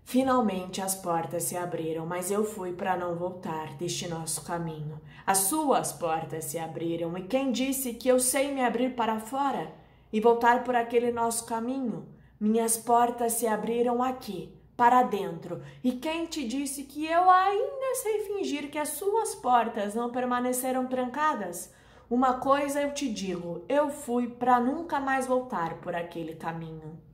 Finalmente as portas se abriram, mas eu fui para não voltar deste nosso caminho. As suas portas se abriram, e quem disse que eu sei me abrir para fora e voltar por aquele nosso caminho? Minhas portas se abriram aqui, para dentro, e quem te disse que eu ainda sei fingir que as suas portas não permaneceram trancadas? Uma coisa eu te digo, eu fui para nunca mais voltar por aquele caminho.